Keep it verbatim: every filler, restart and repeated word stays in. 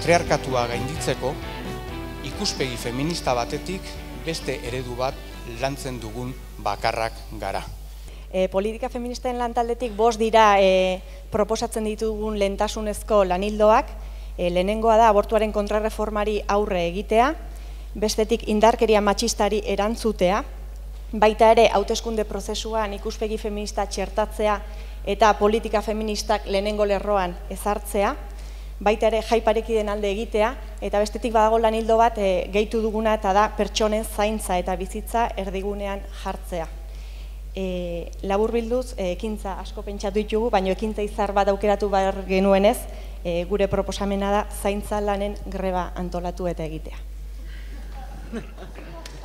patriarkatua gainditzeko, ikuspegi feminista batetik beste eredu bat lantzen dugun bakarrak gara. E, politika feministen lantaldetik bost dira e, proposatzen ditugun lehentasunezko lanildoak. E, lehenengoa da abortuaren kontrarreformari aurre egitea, bestetik indarkeria matxistari erantzutea, baita ere hauteskunde prozesuan ikuspegi feminista txertatzea eta politika feministak lehenengo lerroan ezartzea, baita ere jai parekideen alde egitea, eta bestetik badago lanildo bat e, gehitu duguna eta da pertsonen zaintza eta bizitza erdigunean jartzea. E, labur bilduz, e, ekintza asko pentsatu ditugu, baina ekintza izar bat aukeratu behar genuenez, e, gure proposamena da zaintza lanen greba antolatu eta egitea.